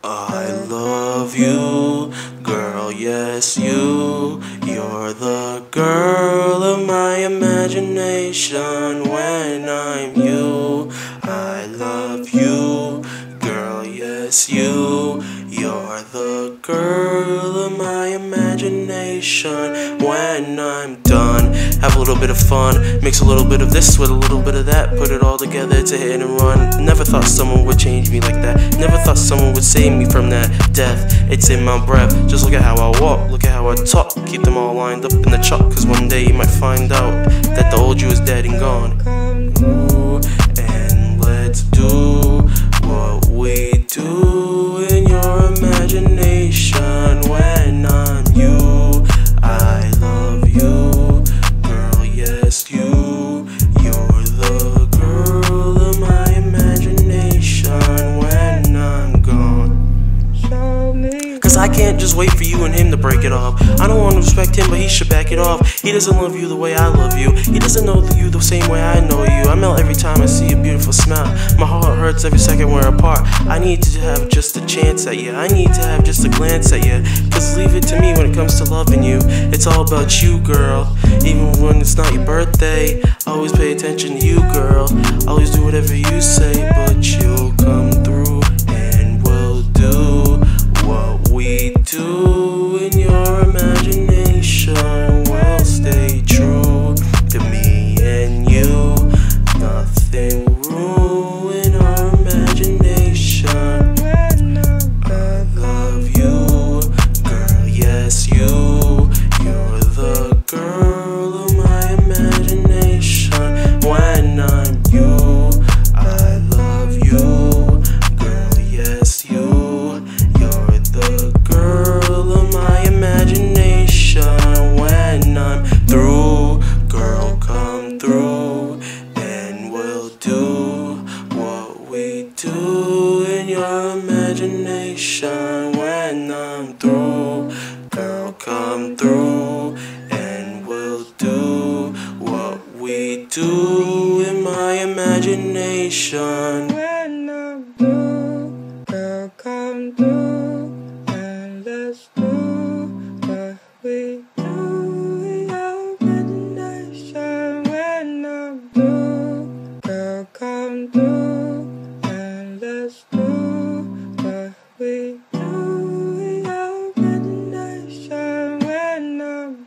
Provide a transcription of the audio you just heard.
I love you, girl, yes you. You're the girl of my imagination when I'm you. I love you, girl, yes you. You're the girl of my imagination when I'm done. Have a little bit of fun, mix a little bit of this with a little bit of that, put it all together, it's a hit and run. Never thought someone would change me like that. Never thought someone would save me from that death. It's in my breath. Just look at how I walk, look at how I talk. Keep them all lined up in the chalk, cause one day you might find out that the old you is dead and gone. Ooh, and let's do what we do in your imagination when I'm you. I love you, girl, yes you. You're the girl of my imagination when I'm gone. Cause I can't just wait for you and him to break it off. I don't want to respect him, but he should back it off. He doesn't love you the way I love you. He doesn't know you the same way I know you. I melt every time I see a beautiful smile. My heart hurts every second we're apart. I need to have just a chance at you. I need to have just a glance at you. Cause leave it to me when it comes to loving you. It's all about you, girl. Even when it's not your birthday, I always pay attention to you, girl. Always do whatever you say, but you'll come through and we'll do what we do in your imagination. We'll stay true to me and you. Nothing ruin our imagination. I love you, girl, yes you. You're the girl of my imagination when I'm you. I love you, girl, yes you. You're the girl of my imagination when I'm through. Girl, come through and we'll do what we do in your imagination when I'm through. Girl, come through and we'll do what we do in my imagination.